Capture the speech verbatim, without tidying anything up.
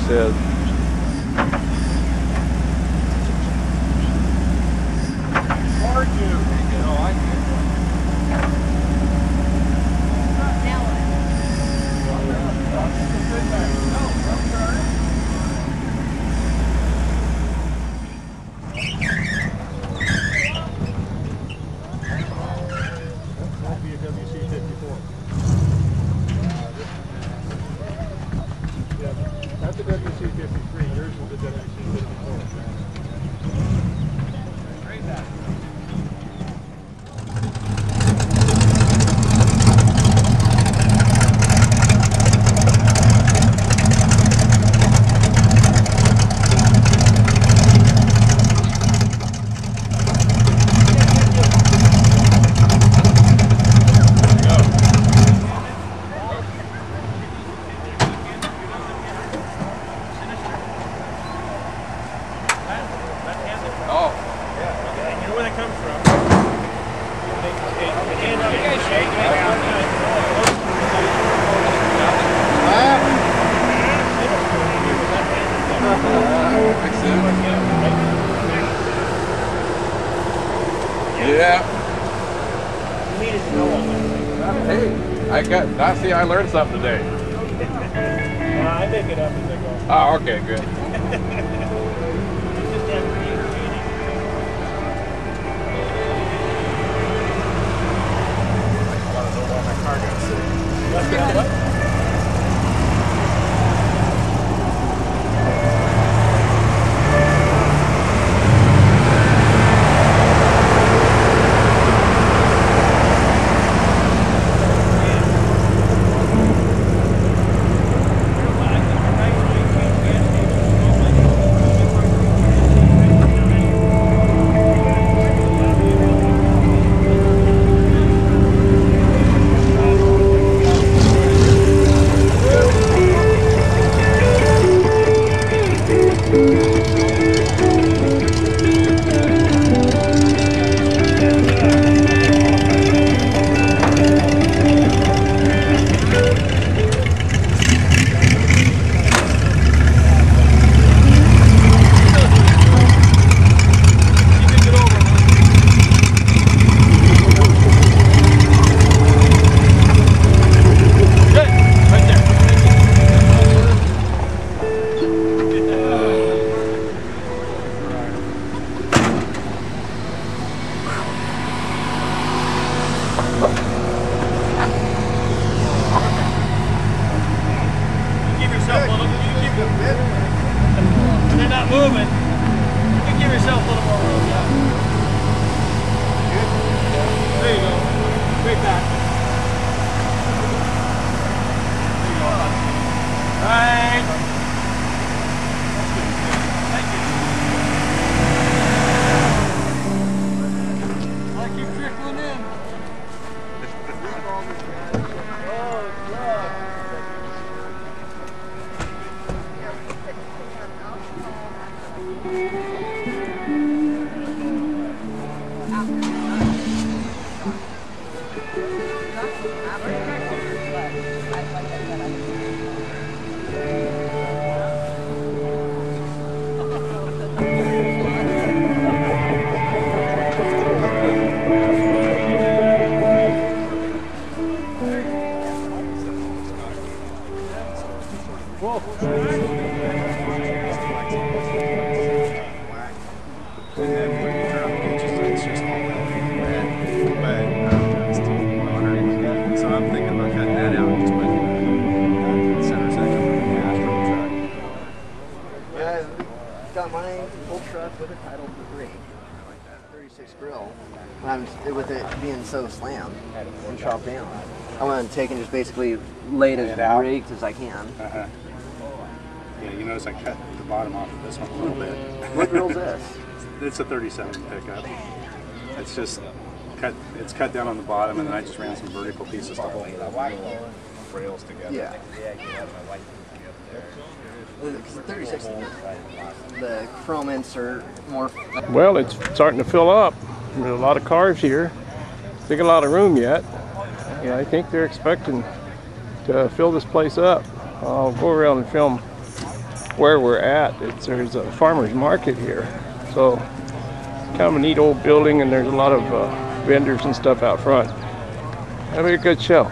said. That's a W C fifty-three. Yours is a W C fifty-four. Great that. Yeah. Hey, I got, I see I learned something today. Well, I make it up as I go. Oh, okay, good. They're not moving. You can give yourself a little more room. Yeah. There you go. Straight back. There you go. Right. Thank you. I keep trickling in. Oh, God. Got my full truck with a title for three. thirty-six grill. I'm with it being so slammed and chopped down. I want to take and just basically lay it as rigged as I can. Uh-huh. Yeah, you notice I cut the bottom off of this one a little bit. What grill's this? It's a thirty-seven pickup. It's just cut. It's cut down on the bottom, and then I just ran some vertical pieces to hold the little rails together. Yeah. The thirty-six, the chrome insert more. Well, it's starting to fill up. There's a lot of cars here. There's a lot of room yet. And I think they're expecting to fill this place up. I'll go around and film where we're at, it's, there's a farmer's market here. So kind of a neat old building, and there's a lot of uh, vendors and stuff out front. That'll be a good show.